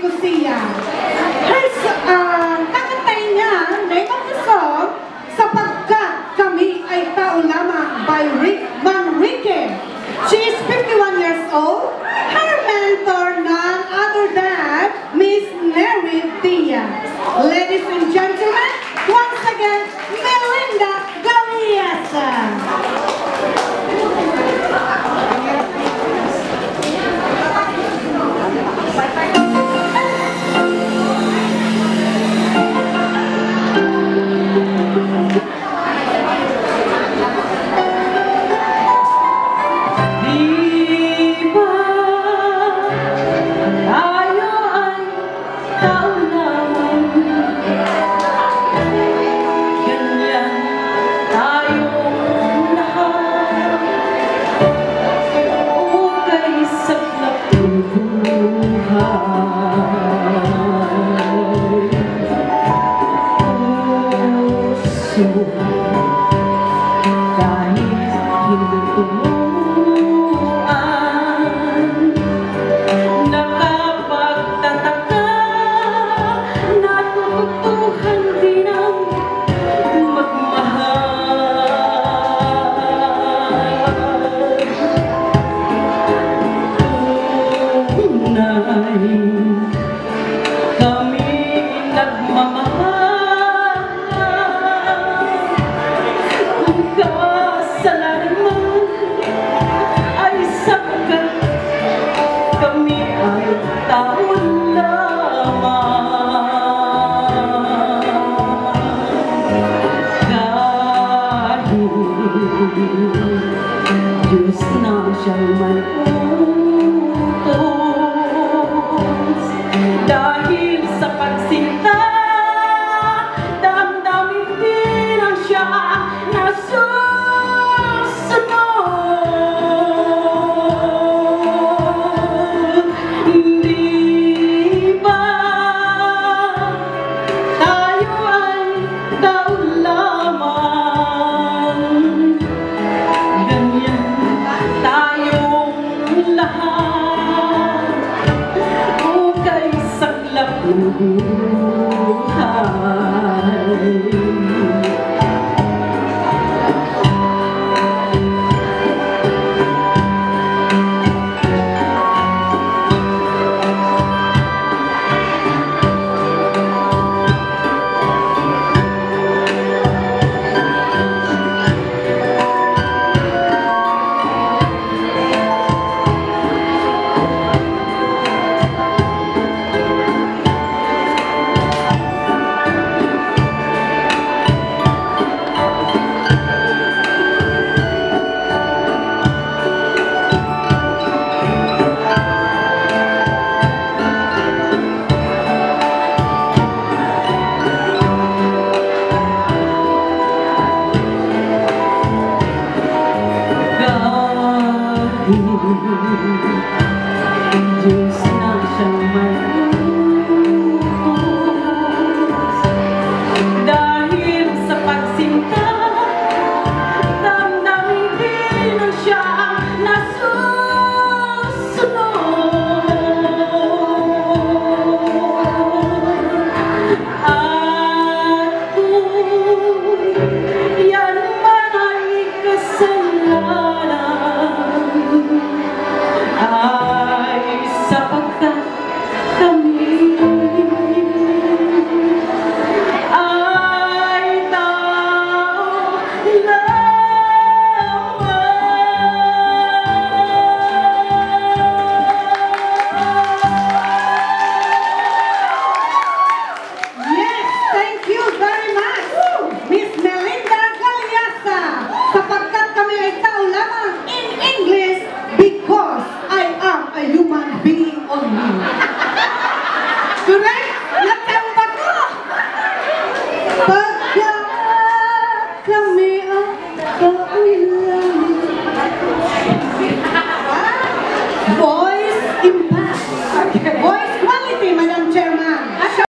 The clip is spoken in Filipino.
Lucia. Kakantayin niya, name of the song, Sapagkat Kami Ay Tao Lamang by Rick Manrique. She is 51 years old. Her mentor, none other than Miss Mary Diaz. Ladies and gentlemen, once again, Melinda Galiasa. Diyos na siyang manutos dahil sa pagsinta, damdamin din ang siya nasusunod. Hindi ba tayo ay tao lamang? Ganyan tayong lahat, ukay saklap ng buhay. Diyos na siyang manutos dahil sa pagsinta, damdamin din ang siyang nasusunod. At kung yan man ay kasalanan, ay sapagkat kami ay tao lamang. Yes, thank you very much, Miss Melinda Galiasa. Sapagkat kami ay tao lamang, in English, because I am a human being only. Correct? Natamba ko! Pagkat kami ay tao lamang.